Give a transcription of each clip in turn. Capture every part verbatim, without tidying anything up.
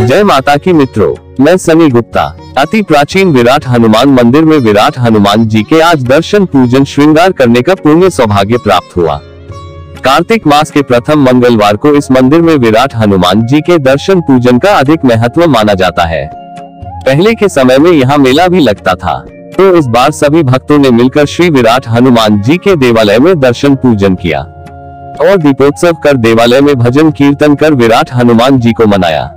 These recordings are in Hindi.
जय माता की मित्रों, मैं सनी गुप्ता। अति प्राचीन विराट हनुमान मंदिर में विराट हनुमान जी के आज दर्शन पूजन श्रृंगार करने का पुण्य सौभाग्य प्राप्त हुआ। कार्तिक मास के प्रथम मंगलवार को इस मंदिर में विराट हनुमान जी के दर्शन पूजन का अधिक महत्व माना जाता है। पहले के समय में यहाँ मेला भी लगता था, तो इस बार सभी भक्तों ने मिलकर श्री विराट हनुमान जी के देवालय में दर्शन पूजन किया और दीपोत्सव कर देवालय में भजन कीर्तन कर विराट हनुमान जी को मनाया।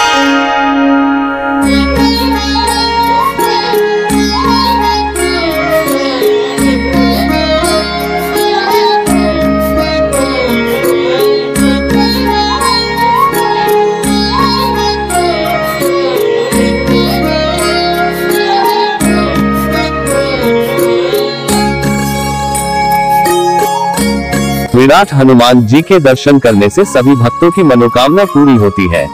विराट हनुमान जी के दर्शन करने से सभी भक्तों की मनोकामना पूरी होती है।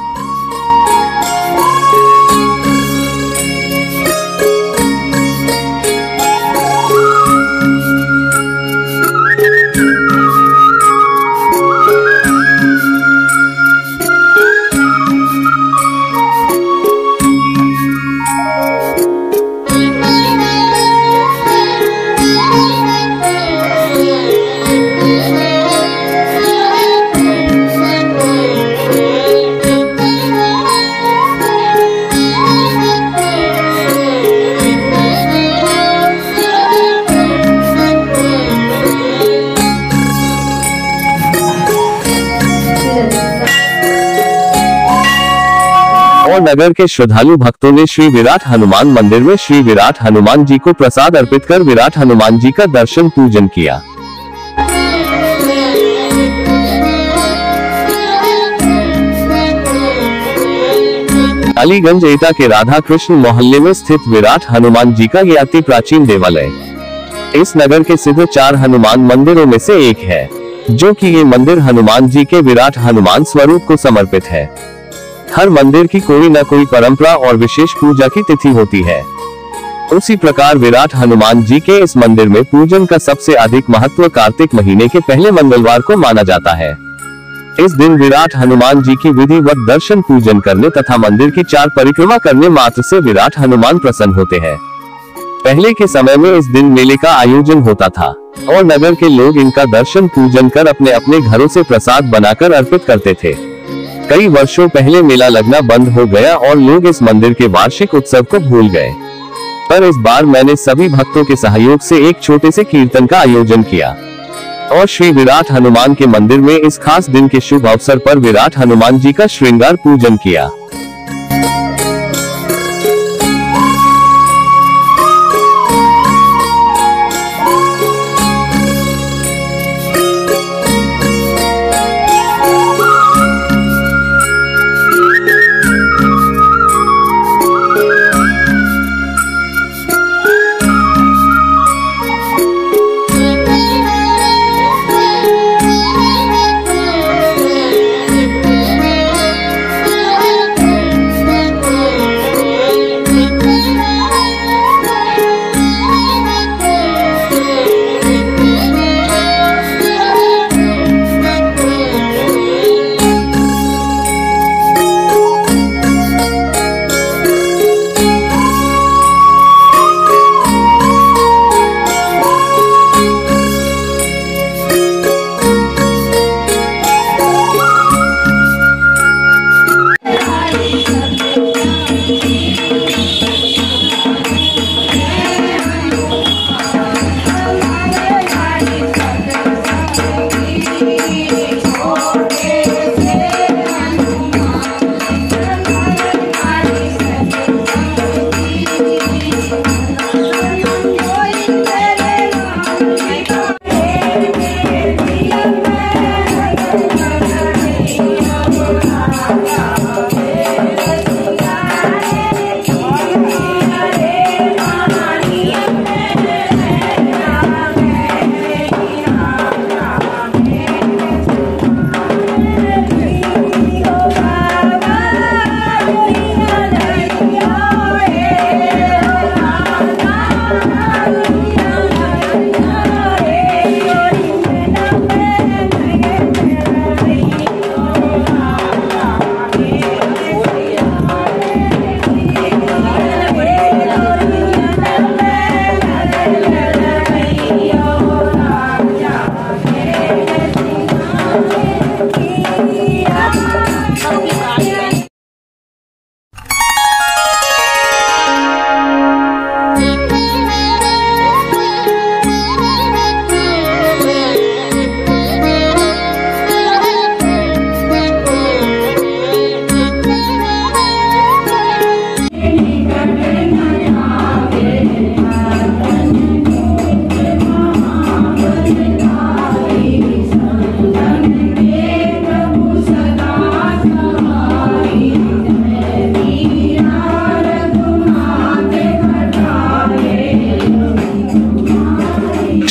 और नगर के श्रद्धालु भक्तों ने श्री विराट हनुमान मंदिर में श्री विराट हनुमान जी को प्रसाद अर्पित कर विराट हनुमान जी का दर्शन पूजन किया। अलीगंज एटा के राधा कृष्ण मोहल्ले में स्थित विराट हनुमान जी का यह अति प्राचीन देवालय इस नगर के सिद्ध चार हनुमान मंदिरों में से एक है, जो कि ये मंदिर हनुमान जी के विराट हनुमान स्वरूप को समर्पित है। हर मंदिर की कोई न कोई परंपरा और विशेष पूजा की तिथि होती है। उसी प्रकार विराट हनुमान जी के इस मंदिर में पूजन का सबसे अधिक महत्व कार्तिक महीने के पहले मंगलवार को माना जाता है। इस दिन विराट हनुमान जी की विधिवत दर्शन पूजन करने तथा मंदिर की चार परिक्रमा करने मात्र से विराट हनुमान प्रसन्न होते हैं। पहले के समय में इस दिन मेले का आयोजन होता था और नगर के लोग इनका दर्शन पूजन कर अपने अपने घरों से प्रसाद बनाकर अर्पित करते थे। कई वर्षों पहले मेला लगना बंद हो गया और लोग इस मंदिर के वार्षिक उत्सव को भूल गए, पर इस बार मैंने सभी भक्तों के सहयोग से एक छोटे से कीर्तन का आयोजन किया और श्री विराट हनुमान के मंदिर में इस खास दिन के शुभ अवसर पर विराट हनुमान जी का श्रृंगार पूजन किया।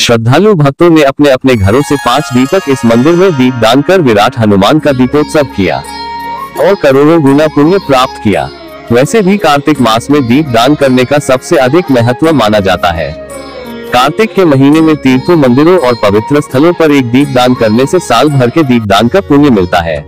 श्रद्धालु भक्तों ने अपने अपने घरों से पांच दीपक इस मंदिर में दीप दान कर विराट हनुमान का दीपोत्सव किया और करोड़ों गुना पुण्य प्राप्त किया। वैसे भी कार्तिक मास में दीप दान करने का सबसे अधिक महत्व माना जाता है। कार्तिक के महीने में तीर्थों, मंदिरों और पवित्र स्थलों पर एक दीप दान करने से साल भर के दीप दान का पुण्य मिलता है।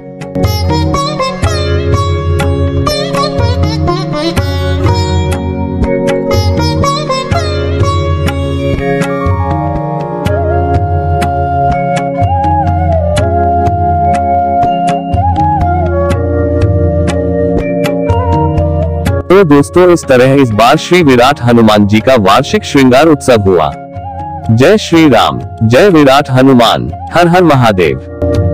तो दोस्तों, इस तरह इस बार श्री विराट हनुमान जी का वार्षिक श्रृंगार उत्सव हुआ। जय श्री राम, जय विराट हनुमान, हर हर महादेव।